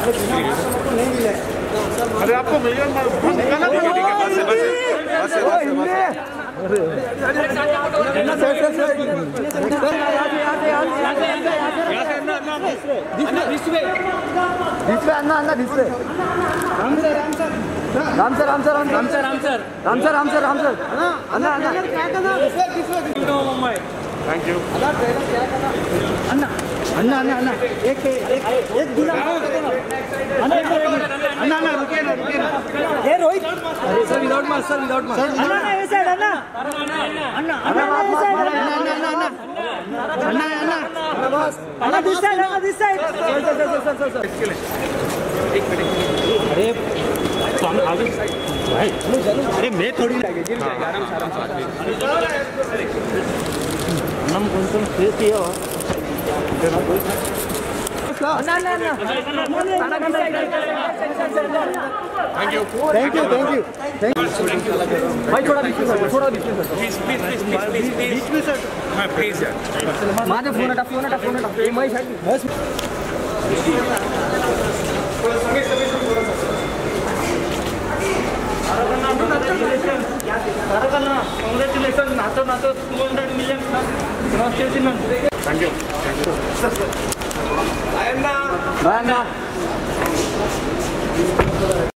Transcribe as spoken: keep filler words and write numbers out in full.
अरे आपको मिलियन निकालना बस है बस है अन्ना अन्ना दिसरे Ram sir Ram sir Ram sir Ram sir Ram sir Ram sir Ram sir Ram sir Ram sir Anna Anna thank you Anna Anna Anna Anna एक एक एक बिना अन्ना अन्ना अन्ना रुकिए ना रुकिए ना ये Rohit sir without mask sir without mask Anna ना ये साइड अन्ना अन्ना अन्ना ये साइड अन्ना अन्ना अन्ना अन्ना अन्ना बस Anna this side Anna this side sir sir sir sir sir एक मिनट अरे तो हम आगे भाई अरे मैं थोड़ी लगे गिर जाएगा आराम से आराम से हम कौन कौन फेस किया ना ना ना thank you thank you thank you thank you भाई थोड़ा बीच में थोड़ा बीच में प्लीज प्लीज प्लीज प्लीज बीच में सर हां प्लीज यार माझे फोन हटा फोन हटा फोन हटा ये मैं साइड बस कांग्रेचुलेशन नातो नातो two hundred million thank you thank you bye Anna bye Anna